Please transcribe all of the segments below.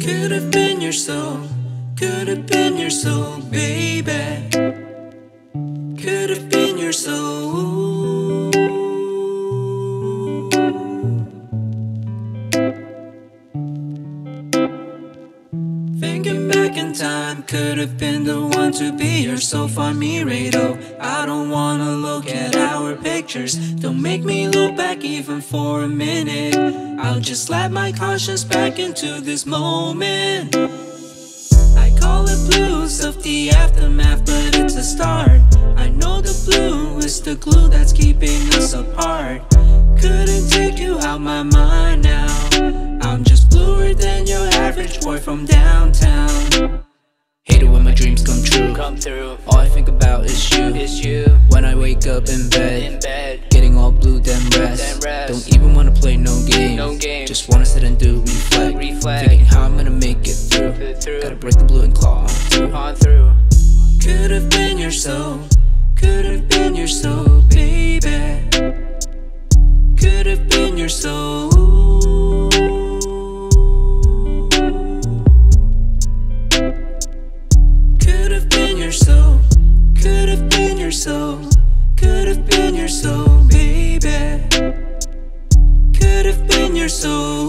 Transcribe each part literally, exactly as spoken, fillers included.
Could have been your soul, could have been your soul, baby. Could have been your soul. Thinking back in time, could have been the one to be your soul for me, Rado. I don't wanna look at our pictures, don't make me look back even for a minute. I'll just slap my conscience back into this moment. I call it blues of the aftermath, but it's a start. I know the blue is the glue that's keeping us apart. Couldn't take you out my mind now. I'm just bluer than your average boy from downtown. Hate it when my dreams come true. Come through. All I think about is you. It's you. When I wake up in bed, In bed. getting all blue, then rest. Then rest. Don't even wanna play no game. No game. Just wanna sit and do reflect. Reflect. Thinking how I'm gonna make it through. Through. Gotta break the blue and claw on through. On through. Could have been your soul, could have been your soul, baby. Could have been your soul. Could have been your soul, could have been your soul, could have been your soul, baby. Could have been your soul.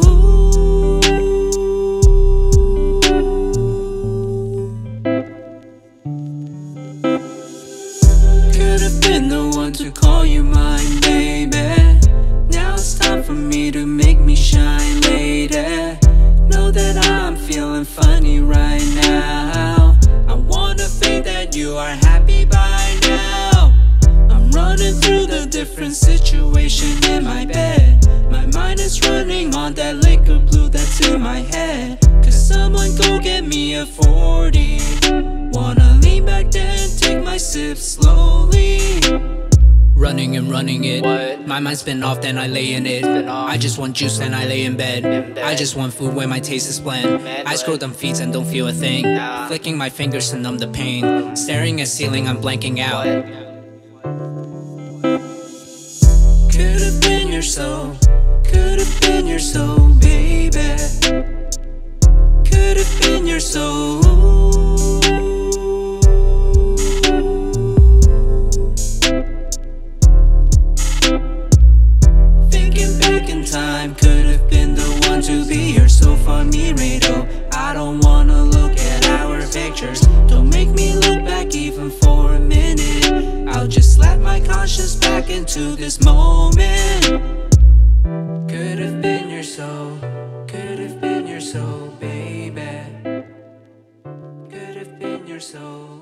Could have been the one to call you mine, baby. Now it's time for me to make me shine, lady. Know that I'm feeling funny right now. I wanna think that you are happy by now. I'm running through the different situation in my bed. My mind is running on that liquor blue that's in my head. Cause someone go get me a forty. Wanna lean back then, take my sip slowly. Running and running it. What? My mind's been off, then I lay in it. off. I just want juice, then I lay in bed. In bed. I just want food where my taste is bland. Mad I scroll them feeds and don't feel a thing. Nah. Flicking my fingers to numb the pain. Staring at ceiling, I'm blanking out. Could have been your soul, could have been your soul, baby. Could have been your soul. Time could have been the one to be your soul for me, Rado. I don't wanna look at our pictures, don't make me look back even for a minute. I'll just slap my conscience back into this moment. Could have been your soul, could have been your soul, baby. Could have been your soul.